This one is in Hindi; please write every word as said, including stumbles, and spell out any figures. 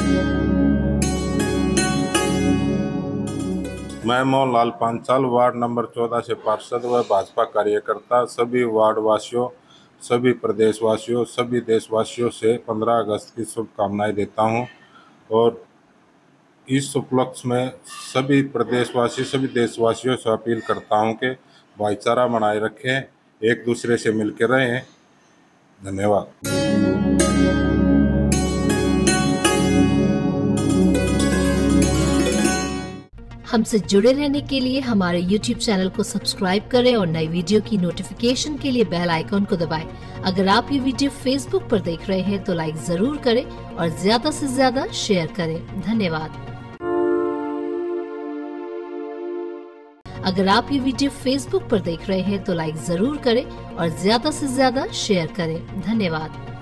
मैं मोहनलाल पांचाल वार्ड नंबर चौदह से पार्षद व भाजपा कार्यकर्ता सभी वार्ड वासियों, सभी प्रदेशवासियों, सभी देशवासियों से पंद्रह अगस्त की शुभकामनाएं देता हूं और इस उपलक्ष्य में सभी प्रदेशवासी, सभी देशवासियों से अपील करता हूं कि भाईचारा बनाए रखें, एक दूसरे से मिलकर रहें। धन्यवाद। हमसे जुड़े रहने के लिए हमारे यूट्यूब चैनल को सब्सक्राइब करें और नई वीडियो की नोटिफिकेशन के लिए बेल आइकॉन को दबाएं। अगर आप ये वीडियो फेसबुक पर देख रहे हैं तो लाइक जरूर करें और ज्यादा से ज्यादा शेयर करें। धन्यवाद। अगर आप ये वीडियो फेसबुक पर देख रहे हैं तो लाइक जरूर करें और ज्यादा से ज्यादा शेयर करें। धन्यवाद।